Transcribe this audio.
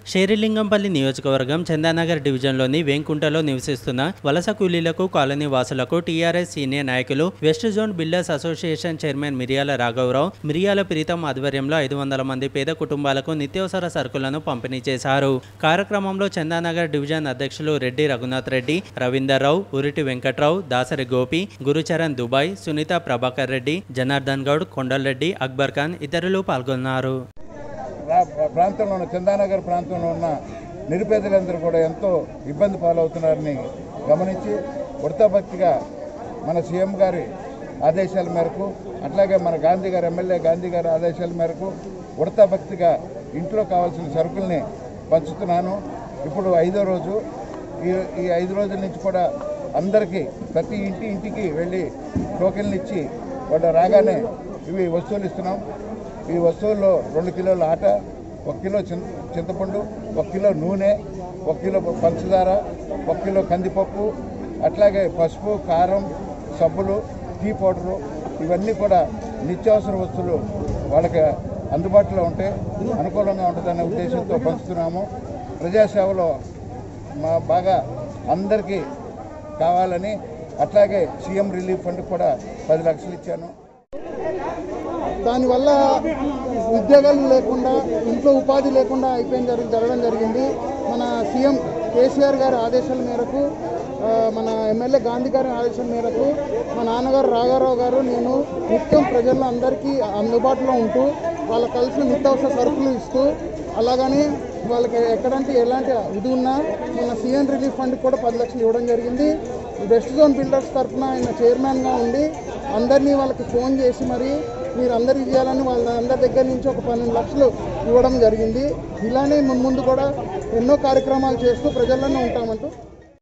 షేరిలింగంపల్లి నియోజకవర్గం చందానగర్ డివిజన్లోని వేంకుంటలో నివసిస్తున్న వలస కూలీలకు కాలనీ వాసులకు టీఆర్ఎస్ సీనియర్ నాయకులు west zone builders association chairman Miriyala రాఘవరావు, మిరియాల ప్రీతం ఆధ్వర్యంలో 500 మంది పేద కుటుంబాలకు నిత్యావసర సరుకులను పంపిణీ చేశారు. కార్యక్రమంలో చందానగర్ డివిజన్ అధ్యక్షులు రెడ్డి రఘునాథ్ రెడ్డి, రవీందర్ రావు, ఉరిటి వెంకట్రావు, దాసరి గోపి, గురుచరణ్ దుబాయ్, సునీత ప్రభాకర్ రెడ్డి, జనార్దన్ గౌడ్, కొండలరెడ్డి, అక్బర్ ఖాన్ ఇతరులు పాల్గొన్నారు. ప్రాంతంలో ఉన్న చందానగర్ ప్రాంతంలో ఉన్న నిరుపేదలందరూ కూడా ఎంతో ఇబ్బంది పాలవుతున్నారని గమనించి వృత్తాభక్తిగా మన సీఎం గారి ఆదేశాల మేరకు, అట్లాగే మన గాంధీ గారు ఎమ్మెల్యే గాంధీ గారి ఆదేశాల మేరకు వృత్తాభక్తిగా ఇంట్లో కావాల్సిన సరుకుల్ని పంచుతున్నాను. ఇప్పుడు 5వ రోజు. ఈ 5 రోజుల నుంచి కూడా అందరికీ ప్రతి ఇంటికి వెళ్ళి టోకెన్లు ఇచ్చి వాళ్ళు రాగానే ఇవి వస్తువులు ఇస్తున్నాం. ఈ వస్తువుల్లో 2 కిలోల ఆట, 1 కిలో చింతపండు, 1 కిలో నూనె, 1 కిలో పంచదార, 1 కిలో కందిపప్పు, అట్లాగే పసుపు, కారం, సబ్బులు, టీ పౌడరు, ఇవన్నీ కూడా నిత్యావసర వస్తువులు వాళ్ళకి అందుబాటులో ఉంటే అనుకూలంగా ఉంటుందనే ఉద్దేశంతో పంచుతున్నాము. ప్రజాసేవలో బాగా అందరికీ కావాలని, అట్లాగే సీఎం రిలీఫ్ ఫండ్ కూడా 10 లక్షలు ఇచ్చాను. దానివల్ల ఉద్యోగాలు లేకుండా, ఇంట్లో ఉపాధి లేకుండా జరగడం జరిగింది. మన సీఎం కేసీఆర్ గారి ఆదేశాల మేరకు, మన ఎమ్మెల్యే గాంధీ గారి ఆదేశాల మేరకు మా నాన్నగారు రాఘవరావు గారు, నేను నిత్యం ప్రజల్లో అందరికీ అందుబాటులో ఉంటూ వాళ్ళకి కలిసి నిత్యావసర సరుకులు ఇస్తూ, అలాగని వాళ్ళకి ఎక్కడంటే ఎలాంటి ఇది ఉన్నా మన సీఎం రిలీఫ్ ఫండ్ కూడా 10 లక్షలు ఇవ్వడం జరిగింది. వెస్ట్ జోన్ బిల్డర్స్ తరఫున ఆయన చైర్మన్గా ఉండి అందరినీ వాళ్ళకి ఫోన్ చేసి మరి మీరు అందరికీ ఇవ్వాలని వాళ్ళందరి దగ్గర నుంచి ఒక 12 లక్షలు ఇవ్వడం జరిగింది. ఇలానే ముందు కూడా ఎన్నో కార్యక్రమాలు చేస్తూ ప్రజల్లోనే ఉంటామంటూ